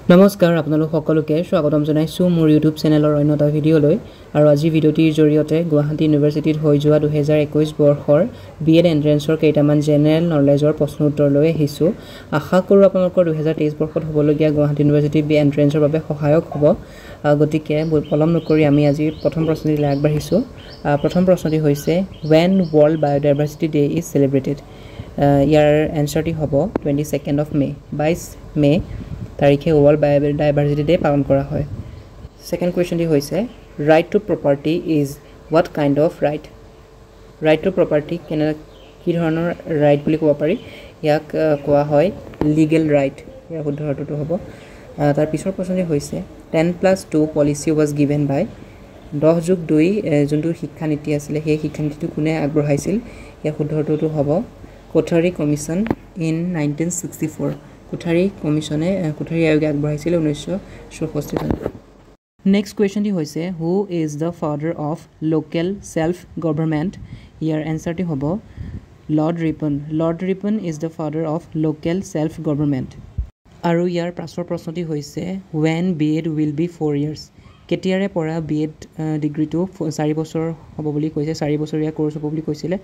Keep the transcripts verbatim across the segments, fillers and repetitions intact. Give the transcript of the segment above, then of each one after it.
নমস্কাৰ আপোনালোক সকলোকে স্বাগতম জনাইছো মোৰ ইউটিউব চেনেলৰ অন্যটা ভিডিঅ'লৈ আৰু আজি ভিডিঅ'টিৰ জৰিয়তে গুৱাহাটী ইউনিভাৰ্চিটিত হৈ যোৱা দুই হাজাৰ একৈশ বৰ্ষৰ বিএড এন্ট্ৰেন্সৰ কেইটামান জেনেৰেল নলেজৰ প্ৰশ্ন উত্তৰ লৈ আহিছো আশা কৰো আপোনালোকৰ দুই হাজাৰ তেইশ বৰ্ষত হ'বলগীয়া গুৱাহাটী ইউনিভাৰ্চিটি বি এন্ট্ৰেন্সৰ বাবে সহায়ক হ'ব গতিকে পলম নকৰি আমি আজি প্ৰথম প্ৰশ্নটিলৈ আগবাঢ়িছো প্ৰথম প্ৰশ্নটি হৈছে when world biodiversity day is celebrated ইয়াৰ এনসাৰটি হ'ব twenty-second of May বাইশ মে তাৰিখে ওয়ার্ল্ড বায়োডাইভাৰ্সিটি ডে পালন কৰা হয় সেকেন্ড কোৱেশ্চনটি হৈছে right to property is what kind of right right to property কেনে কি ধৰণৰ ৰাইট বুলি ক'ব পাৰি ইয়াক কোৱা হয় লিগেল ৰাইট ইয়াৰ শুদ্ধ অৰ্থটো হ'ব তাৰ পিছৰ প্ৰশ্নটি হৈছে ten plus two policy was given by দহ যোগ দুই যোনটো শিক্ষা নীতি আছিল সেই শিক্ষা নীতিটো কোনে আগবঢ়াইছিল ইয়াৰ শুদ্ধ অৰ্থটো হ'ব Kothari commission in nineteen sixty-four Kothari কমিছনে কোঠাৰী আয়োগে আগবঢ়াইছিল ঊনৈছশ চৌষষ্ঠি চনত নেক্সট কোৱেশ্চনটি হৈছে who is the father of local self government ইয়াৰ এনসাৰটি হ'ব lord Ripon lord Ripon is the father of local self government আৰু ইয়াৰ পাছৰ প্ৰশ্নটি হৈছে when B.Ed will be four years কেতিয়াৰে পৰা B.Ed ডিগ্ৰীটো চাৰি বছৰ হ'ব বুলি কৈছে চাৰি বছৰীয়া কোৰ্ছ হ'ব বুলি কৈছিলে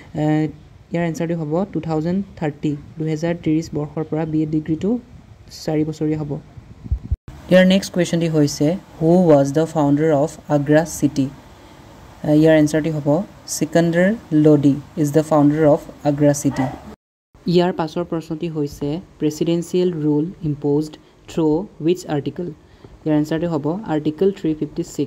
ইয়াৰ এনসাৰটি হ'ব twenty thirty দুই হাজাৰ ত্ৰিশ বৰ্ষৰ পৰা B.Ed ডিগ্ৰীটো চাৰি বছৰীয়া হ'ব ইয়াৰ নেক্সট কোৱেশ্চনটি হৈছে হু was the founder of Agra city ইয়াৰ এনসাৰটি হ'ব সিকান্দাৰ লোডি is the founder of Agra city ইয়াৰ পাছৰ প্ৰশ্নটি হৈছে presidential rule imposed through which article ইয়াৰ এনসাৰটি হ'ব আৰ্টিকল three fifty-six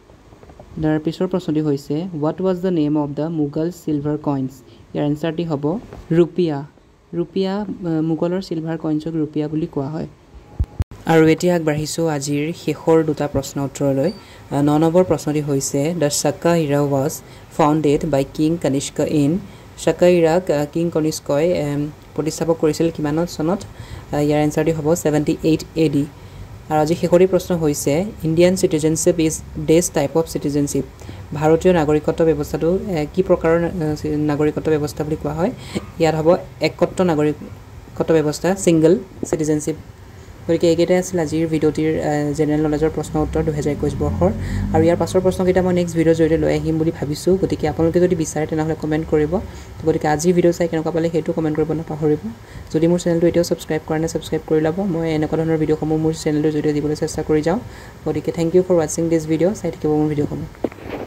তাৰ পিছৰ প্ৰশ্নটি হৈছে what was the name of the Mughal silver coins ইয়াৰ এনসাৰটি হ'ব ৰুপিয়া ৰুপিয়া মুগলৰ সিলভাৰ কইনছক ৰুপিয়া বুলি কোৱা হয় আৰু এতিয়া আগবাঢ়িছো আজিৰ শেষৰ দুটা প্ৰশ্ন উত্তৰলৈ ন নম্বৰ প্ৰশ্নটি হৈছে the Shaka era was founded by King Kanishka in Shaka era King Kanishkai প্ৰতিষ্ঠাপক কৰিছিল কিমানত চনত ইয়াৰ এনসাৰটি হ'ব seventy-eight A D আৰু আজি শেষৰ প্ৰশ্ন হৈছে Indian citizenship is this type of citizenship ভাৰতীয় নাগৰিকত্ব ব্যৱস্থাটো কি প্ৰকাৰৰ নাগৰিকত্ব ব্যৱস্থা বুলি কোৱা হয় ইয়াত হ'ব একত্ৰ নাগৰিকত্ব ব্যৱস্থা সিঙ্গল সিটিজেনশিপ গতিকে এইকেইটা আছিল আজিৰ ভিডিঅ'টিৰ জেনেৰেল নলেজৰ প্ৰশ্ন উত্তৰ দুই হাজাৰ একৈশ বৰ্ষৰ আৰু ইয়াৰ পাছৰ প্ৰশ্নকেইটা মই নেক্সট ভিডিঅ'ৰ জৰিয়তে লৈ আহিম বুলি ভাবিছোঁ গতিকে আপোনালোকে যদি বিচাৰে তেনেহ'লে কমেণ্ট কৰিব গতিকে আজিৰ ভিডিঅ' চাই কেনেকুৱা পালে সেইটো কমেণ্ট কৰিব নাপাহৰিব যদি মোৰ চেনেলটো এতিয়াও ছাবস্ক্ৰাইব কৰা নাই ছাবস্ক্ৰাইব কৰি ল'ব মই এনেকুৱা ধৰণৰ ভিডিঅ'সমূহ মোৰ চেনেলৰ জৰিয়তে দিবলৈ চেষ্টা কৰি যাওঁ গতিকে থেংক ইউ ফৰ ৱাচিং দিছ ভিডিঅ' চাই থাকিব মোৰ ভিডিঅ'সমূহ